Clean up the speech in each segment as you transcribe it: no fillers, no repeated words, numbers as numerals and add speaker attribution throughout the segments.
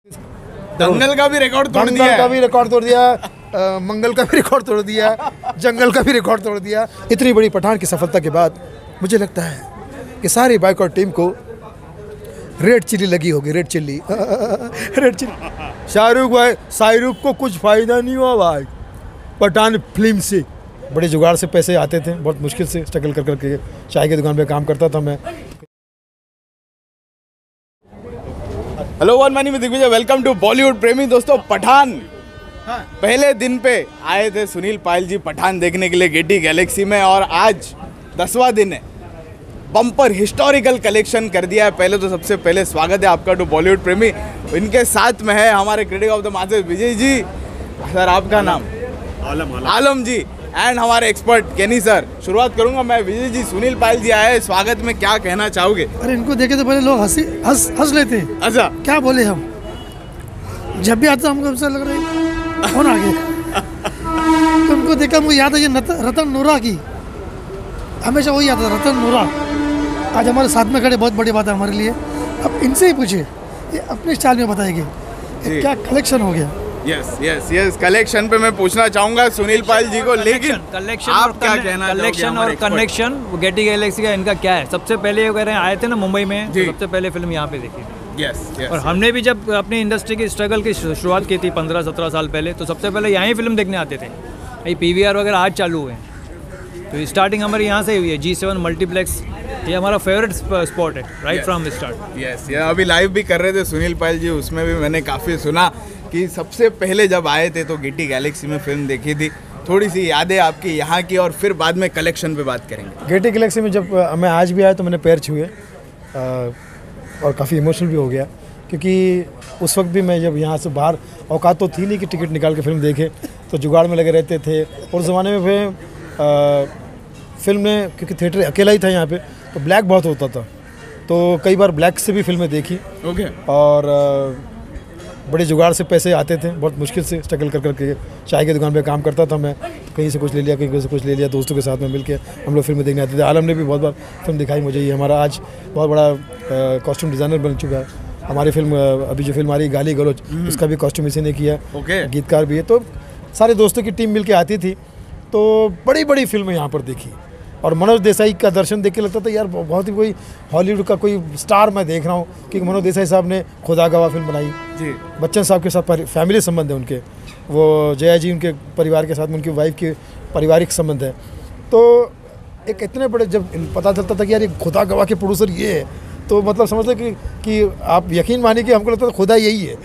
Speaker 1: दंगल का भी रिकॉर्ड तोड़ दिया,
Speaker 2: दंगल का भी रिकॉर्ड तोड़ दिया, मंगल का भी रिकॉर्ड तोड़ दिया, जंगल का भी रिकॉर्ड तोड़ दिया। इतनी बड़ी पठान की सफलता के बाद मुझे लगता है कि सारी बाइकआउट टीम को रेड चिल्ली लगी होगी, red chilli red chilli. Shahrukh भाई, शाहरुख को कुछ फ़ायदा नहीं हुआ भाई पठान फिल्म से। बड़े जुगाड़ से पैसे आते थे, बहुत मुश्किल से स्ट्रगल कर करके चाय की दुकान पे काम करता था मैं।
Speaker 1: हेलो वन मनी में दिग्विजय, वेलकम टू बॉलीवुड प्रेमी। दोस्तों, पठान पहले दिन पे आए थे सुनील पायल जी पठान देखने के लिए गेटी गैलेक्सी में, और आज 10वां दिन है। बम्पर हिस्टोरिकल कलेक्शन कर दिया है। पहले तो सबसे पहले स्वागत है आपका टू बॉलीवुड प्रेमी। इनके साथ में है हमारे critic of the masses Vijay ji. Sir, आपका नाम? आलम जी। एंड हमारे एक्सपर्ट केनी सर। शुरुआत करूंगा मैं, विजय जी। सुनील पायल जी आए स्वागत में, क्या कहना चाहोगे?
Speaker 3: अरे इनको देखे तो पहले लोग हंस लेते हैं।
Speaker 1: अच्छा,
Speaker 3: क्या बोले हम, जब भी आता हमको ऐसा लग रहा है कौन आ गया। तो उनको देखा मुझे याद है ये रतन नोरा की, हमेशा वही याद है, रतन नोरा। आज हमारे साथ में खड़े, बहुत बड़ी बात है हमारे लिए। अब इनसे ही पूछिए, ये अपने स्टाइल में बताएंगे क्या कलेक्शन हो गया।
Speaker 1: यस कलेक्शन पे मैं पूछना चाहूंगा सुनील पायल जी को, लेकिन
Speaker 4: कलेक्शन
Speaker 1: आप क्या कहना चाहोगे?
Speaker 4: कलेक्शन और कनेक्शन गेटी गैलेक्सी का इनका क्या है? सबसे पहले ये कह रहे हैं आए थे ना मुंबई में, तो सबसे पहले फिल्म यहाँ पे देखी।
Speaker 1: यस
Speaker 4: और हमने भी जब अपनी इंडस्ट्री की स्ट्रगल की शुरुआत की थी 15-17 साल पहले, तो सबसे पहले यहाँ ही फिल्म देखने आते थे। ये PVR वगैरह आज चालू हुए हैं, तो स्टार्टिंग हमारी यहाँ से हुई है। G7 मल्टीप्लेक्स ये हमारा फेवरेट स्पॉट है राइट फ्रॉम स्टार्ट।
Speaker 1: यस, अभी लाइव भी कर रहे थे सुनील पायल जी, उसमें भी मैंने काफ़ी सुना कि सबसे पहले जब आए थे तो गेटी गैलेक्सी में फिल्म देखी थी। थोड़ी सी यादें आपकी यहाँ की, और फिर बाद में कलेक्शन पे बात करेंगे।
Speaker 2: गेटी गैलेक्सी में जब मैं आज भी आया तो मैंने पैर छुए और काफ़ी इमोशनल भी हो गया, क्योंकि उस वक्त भी मैं जब यहाँ से बाहर, औकात तो थी नहीं कि टिकट निकाल के फिल्म देखे, तो जुगाड़ में लगे रहते थे। और उस ज़माने में फिल्म में, क्योंकि थिएटर अकेला ही था यहाँ पे, तो ब्लैक बहुत होता था, तो कई बार ब्लैक से भी फिल्में देखी। और बड़े जुगाड़ से पैसे आते थे, बहुत मुश्किल से स्ट्रगल कर करके चाय की दुकान पे काम करता था मैं। कहीं से कुछ ले लिया, कहीं से कुछ ले लिया, दोस्तों के साथ में मिलके हम लोग फिल्में देखने आते थे। आलम ने भी बहुत बार फिल्म दिखाई मुझे। ये हमारा आज बहुत बड़ा कॉस्ट्यूम डिज़ाइनर बन चुका है। हमारी फिल्म, अभी जो फिल्म आ रही गाली गलौज, उसका भी कॉस्ट्यूम इसी ने किया। गीतकार भी है। तो सारे दोस्तों की टीम मिल के आती थी, तो बड़ी बड़ी फिल्में यहाँ पर देखी। और मनोज देसाई का दर्शन देख के लगता था यार बहुत ही कोई हॉलीवुड का कोई स्टार मैं देख रहा हूँ, क्योंकि मनोज देसाई साहब ने खुदा गवाह फिल्म बनाई जी। बच्चन साहब के साथ फैमिली संबंध है उनके, वो जया जी उनके परिवार के साथ में, उनकी वाइफ के पारिवारिक संबंध है। तो एक इतने बड़े, जब पता चलता था कि यार ये खुदा गवाह के प्रोड्यूसर ये है, तो मतलब समझते कि आप यकीन मानिए कि हमको लगता था खुदा यही है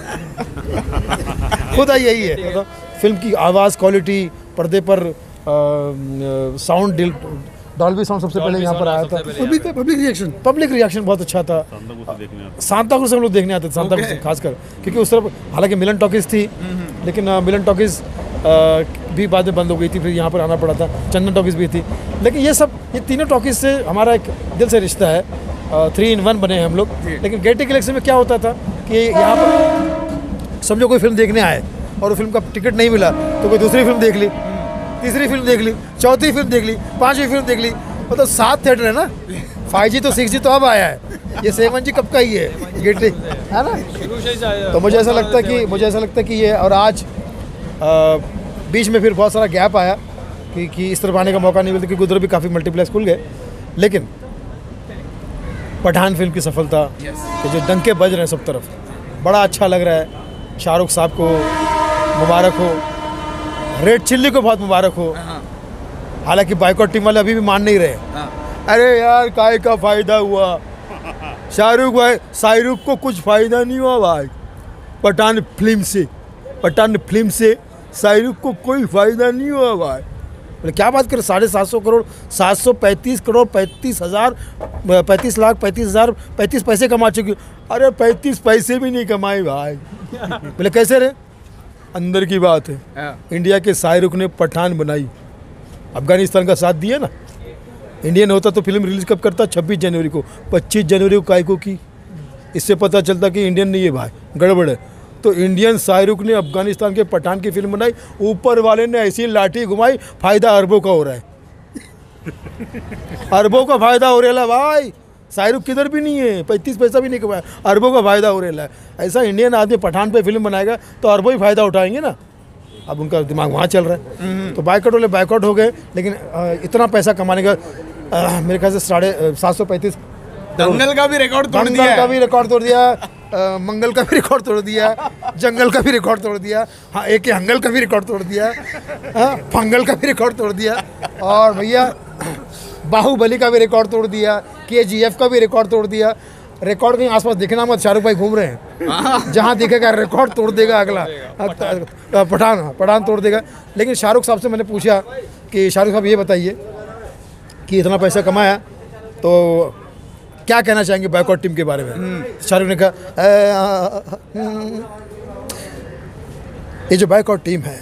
Speaker 2: खुदा यही है। मतलब फिल्म की आवाज़ क्वालिटी, पर्दे पर साउंड, डॉल्बी साउंड सबसे पहले यहाँ पर आया था। पब्लिक रिएक्शन बहुत अच्छा था। सांता क्रूज हम लोग देखने आते थे, सांता क्रूज खासकर, क्योंकि उस तरफ हालांकि मिलन टॉकीज़ थी, लेकिन मिलन टॉकीज़ भी बाद में बंद हो गई थी, फिर यहाँ पर आना पड़ा था। चंदन टॉकीज़ भी थी, लेकिन ये तीनों टॉकीज़ से हमारा एक दिल से रिश्ता है। 3 in 1 बने हैं हम लोग। लेकिन गेटी गैलेक्सी में क्या होता था कि यहाँ पर समझो कोई फिल्म देखने आए और फिल्म का टिकट नहीं मिला, तो कोई दूसरी फिल्म देख ली, तीसरी फिल्म देख ली, चौथी फिल्म देख ली, 5वीं फिल्म देख ली। मतलब 7 थिएटर है ना। 5G तो 6G तो अब आया है, ये 7G कब का ही है गेटी, है ना। तो मुझे ऐसा लगता है कि ये, और आज बीच में फिर बहुत सारा गैप आया कि इस तरफ आने का मौका नहीं मिलता, क्योंकि उधर भी काफ़ी मल्टीप्लेक्स खुल गए। लेकिन पठान फिल्म की सफलता कि जो डंके बज रहे हैं सब तरफ, बड़ा अच्छा लग रहा है। शाहरुख साहब को मुबारक हो, रेड चिल्ली को बहुत मुबारक हो। हालांकि बाइकआउट टीम वाले अभी भी मान नहीं रहे। अरे यार काय का फ़ायदा हुआ शाहरुख भाई, शाहरुख को कुछ फ़ायदा नहीं हुआ भाई पठान फिल्म से शाहरुख को कोई फ़ायदा नहीं हुआ भाई। बोले क्या बात करें, 750 करोड़, 735 करोड़, 35 पैसे कमा चुकी। अरे 35 पैसे भी नहीं कमाए भाई। बोले कैसे रे? अंदर की बात है। इंडिया के शाहरुख ने पठान बनाई, अफगानिस्तान का साथ दिया ना। इंडियन होता तो फिल्म रिलीज कब करता? 26 जनवरी को। 25 जनवरी को कायको की? इससे पता चलता कि इंडियन नहीं है भाई, गड़बड़ है। तो इंडियन शाहरुख ने अफगानिस्तान के पठान की फिल्म बनाई, ऊपर वाले ने ऐसी लाठी घुमाई, फायदा अरबों का हो रहा है अरबों का फायदा हो रहा है भाई। शाहरुख किधर भी नहीं है, 35 पैसा भी नहीं कमाया, अरबों का फायदा हो रहा है। ऐसा इंडियन आदमी पठान पे फिल्म बनाएगा तो अरबों ही फायदा उठाएंगे ना। अब उनका दिमाग वहाँ चल रहा है। तो बाइकआउट वाले बाइकआउट हो गए, लेकिन इतना पैसा कमाने का मेरे ख्याल से 735
Speaker 1: दंगल का भी रिकॉर्ड तोड़ दिया,
Speaker 2: दंगल का भी रिकॉर्ड तोड़ दिया, मंगल का भी रिकॉर्ड तोड़ दिया, जंगल का भी रिकॉर्ड तोड़ दिया, हाँ एक हंगल का भी रिकॉर्ड तोड़ दिया, हाँ फंगल का भी रिकॉर्ड तोड़ दिया, और भैया बाहुबली का भी रिकॉर्ड तोड़ दिया, KGF का भी रिकॉर्ड तोड़ दिया। रिकॉर्ड कहीं आसपास दिखना मत, शाहरुख भाई घूम रहे हैं, जहाँ दिखेगा रिकॉर्ड तोड़ देगा अगला। पठान तोड़ देगा। लेकिन शाहरुख साहब से मैंने पूछा कि शाहरुख साहब ये बताइए कि इतना पैसा कमाया तो क्या कहना चाहेंगे बाइकआउट टीम के बारे में। शाहरुख ने कहा ये जो बाइकआउट टीम है,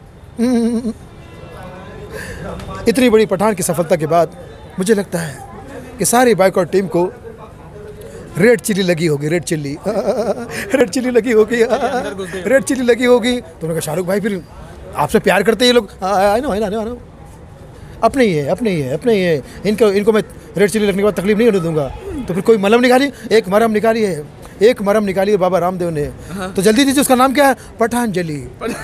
Speaker 2: इतनी बड़ी पठान की सफलता के बाद मुझे लगता है कि सारी बाइकआउट टीम को रेड चिल्ली लगी होगी, रेड चिल्ली लगी होगी, रेड चिल्ली लगी होगी। तो उन्होंने कहा शाहरुख भाई फिर आपसे प्यार करते ये लोग, आई नो अपने ही है, इनको मैं रेड चिल्ली लगने के बाद तकलीफ नहीं होने दूंगा। तो फिर कोई मलहम निकाली, एक मरहम निकाली है बाबा रामदेव ने। तो जल्दी दीजिए, उसका नाम क्या है? पठानजलि,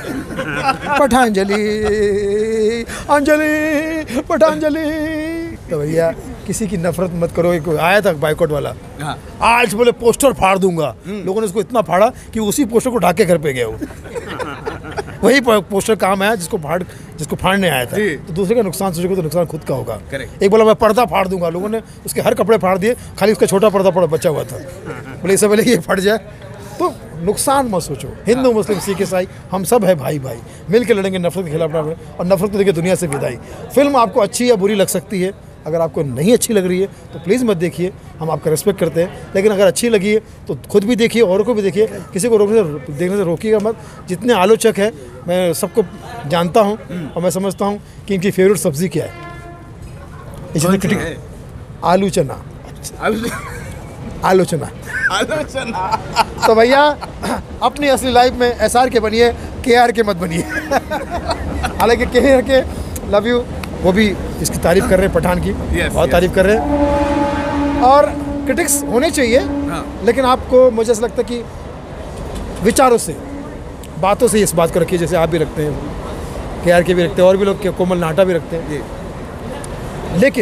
Speaker 2: पठानजलि। तो भैया किसी की नफरत मत करो। एक आया था बाइकआउट वाला, आज बोले पोस्टर फाड़ दूंगा। लोगों ने उसको इतना फाड़ा कि उसी पोस्टर को ढाक के घर पे गया वो। वही पोस्टर काम आया जिसको फाड़ने आया था। तो दूसरे का नुकसान सोचेगा तो नुकसान खुद का होगा। एक बोला मैं पर्दा फाड़ दूंगा, लोगों ने उसके हर कपड़े फाड़ दिए, खाली उसका छोटा पर्दा बचा हुआ था। बोले इससे पहले ये फट जाए। तो नुकसान मत सोचो। हिंदू मुस्लिम सिख ईसाई हम सब है भाई भाई, मिल के लड़ेंगे नफरत के खिलाफ। और नफरत को देखिए दुनिया से विदाई। फिल्म आपको अच्छी या बुरी लग सकती है, अगर आपको नहीं अच्छी लग रही है तो प्लीज़ मत देखिए, हम आपका रिस्पेक्ट करते हैं। लेकिन अगर अच्छी लगी है तो खुद भी देखिए, औरों को भी देखिए, किसी को देखने से रोकिएगा मत। जितने आलोचक हैं मैं सबको जानता हूं और मैं समझता हूं कि इनकी फेवरेट सब्ज़ी क्या है। आलू चना। तो भैया अपनी असली लाइफ में SR के बनिए, KR के मत बनिए। हालांकि KR के लव यू, वो भी इसकी तारीफ कर रहे हैं, पठान की बहुत तारीफ कर रहे हैं। और क्रिटिक्स होने चाहिए, लेकिन आपको मुझे ऐसा लगता है कि विचारों से, बातों से इस बात को रखिए, जैसे आप भी रखते हैं, KR के भी रखते हैं, और भी लोग कोमल नाटा भी रखते हैं। लेकिन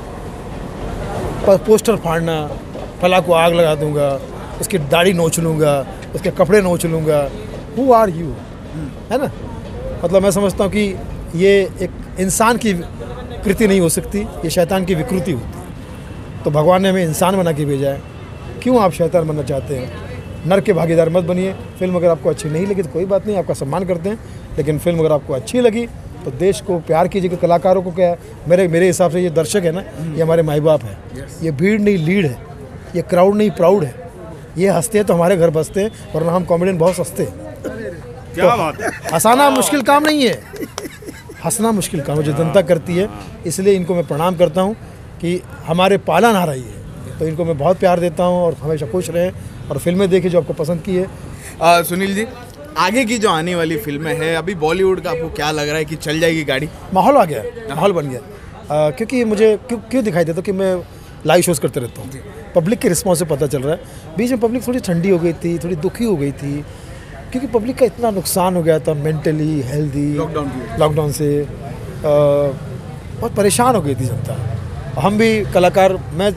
Speaker 2: पोस्टर फाड़ना, फला को आग लगा दूंगा, उसकी दाढ़ी नोच लूँगा, उसके कपड़े नोच लूँगा, हु आर यू, है ना। मतलब मैं समझता हूँ कि ये एक इंसान की कृति नहीं हो सकती, ये शैतान की विकृति होती है। तो भगवान ने हमें इंसान बना के भेजा है, क्यों आप शैतान बनना चाहते हैं? नर के भागीदार मत बनिए। फिल्म अगर आपको अच्छी नहीं लगी तो कोई बात नहीं, आपका सम्मान करते हैं। लेकिन फिल्म अगर आपको अच्छी लगी तो देश को प्यार कीजिए। कलाकारों को क्या है, मेरे हिसाब से ये दर्शक है ना, ये हमारे माई बाप है। ये भीड़ नहीं लीड है, ये क्राउड नहीं प्राउड है। ये हंसते हैं तो हमारे घर बसते हैं, वरना हम कॉमेडियन बहुत सस्ते हैं। क्या बात है। हंसाना मुश्किल काम नहीं है, हंसना मुश्किल काम है, जो जनता करती है। इसलिए इनको मैं प्रणाम करता हूँ कि हमारे पालन आ रही है, तो इनको मैं बहुत प्यार देता हूँ। और हमेशा खुश रहें और फिल्में देखिए जो आपको पसंद की है।
Speaker 1: सुनील जी, आगे की जो आने वाली फिल्में हैं, अभी बॉलीवुड का आपको क्या लग रहा है कि चल जाएगी गाड़ी?
Speaker 2: माहौल आ गया, माहौल बन गया। क्योंकि मुझे क्यों दिखाई देता कि मैं लाइव शोज़ करते रहता हूँ, पब्लिक के रिस्पॉन्स से पता चल रहा है। बीच में पब्लिक थोड़ी ठंडी हो गई थी, थोड़ी दुखी हो गई थी, क्योंकि पब्लिक का इतना नुकसान हो गया था मेंटली, हेल्दी, लॉकडाउन से बहुत परेशान हो गई थी जनता। हम भी कलाकार, मैं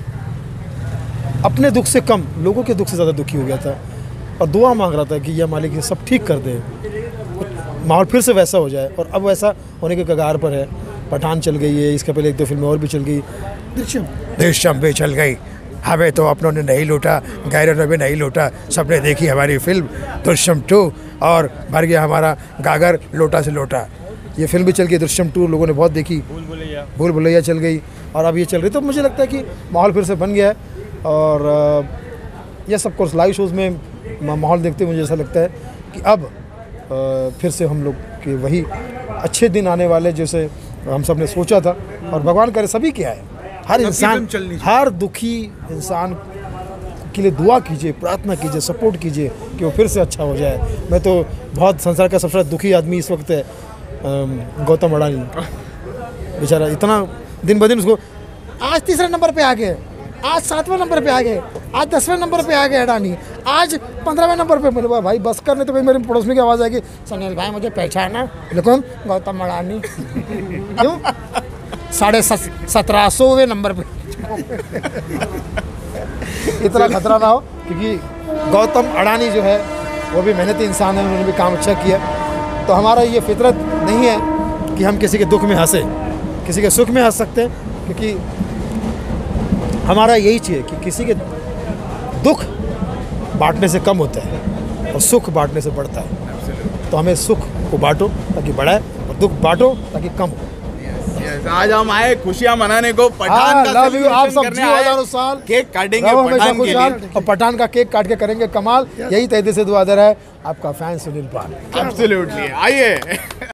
Speaker 2: अपने दुख से कम लोगों के दुख से ज़्यादा दुखी हो गया था और दुआ मांग रहा था कि यह मालिक ये सब ठीक कर दे, माहौल फिर से वैसा हो जाए। और अब वैसा होने के कगार पर है। पठान चल गई है, इसके पहले 1-2 फिल्में और भी चल गई, दृश्यम भी चल गई। हमें तो अपनों ने नहीं लूटा, गैरों ने भी नहीं लूटा, सबने देखी हमारी फिल्म दृश्यम 2 और भर गया हमारा गागर लोटा से लोटा। ये फिल्म भी चल गई दृश्यम 2, लोगों ने बहुत देखी। भूल भुलैया चल गई और अब ये चल रही। तो मुझे लगता है कि माहौल फिर से बन गया है। और यह सब कोर्स लाइव शोज़ में माहौल देखते मुझे ऐसा लगता है कि अब फिर से हम लोग के वही अच्छे दिन आने वाले जैसे हम सब ने सोचा था। और भगवान करे सभी क्या है, हर इंसान, हर दुखी इंसान के लिए दुआ कीजिए, प्रार्थना कीजिए, सपोर्ट कीजिए कि वो फिर से अच्छा हो जाए। मैं तो बहुत संसार का सबसे दुखी आदमी इस वक्त है गौतम अडानी। बेचारा इतना दिन ब दिन उसको आज 3रे नंबर पे आ गए, आज 7वें नंबर पे आ गए, आज 10वें नंबर पे आ गए अडानी, आज 15वें नंबर पे। मेरे भाई बस करने तो मेरे पड़ोस में की आवाज़ आएगी, सुनील भाई मुझे पहचाना, लेकिन गौतम अडानी क्यों 1750वें नंबर पे। इतना खतरा ना हो, क्योंकि गौतम अडानी जो है वो भी मेहनती इंसान है, उन्होंने भी काम अच्छा किया। तो हमारा ये फितरत नहीं है कि हम किसी के दुख में हंसे, किसी के सुख में हंस सकते हैं, क्योंकि हमारा यही चाहिए कि किसी के दुख बांटने से कम होता है और सुख बांटने से बढ़ता है। तो हमें सुख को बांटो ताकि बढ़ाए, और दुख बांटो ताकि कम हो।
Speaker 1: आज हम आए खुशियां मनाने को, पठान का
Speaker 2: लव यू, आप
Speaker 1: सेलिब्रेशन
Speaker 2: सब
Speaker 1: करने
Speaker 2: जियो
Speaker 1: आए।
Speaker 2: हजारों साल,
Speaker 1: केक काटेंगे
Speaker 2: रहो हमेशा
Speaker 1: पठान के लिए।
Speaker 2: खुशहाल, और पठान का केक काट के करेंगे कमाल। यही तहे दिल से दुआ दे रहा है आपका फैन सुनील पाल।
Speaker 1: एब्सोल्युटली, आइए।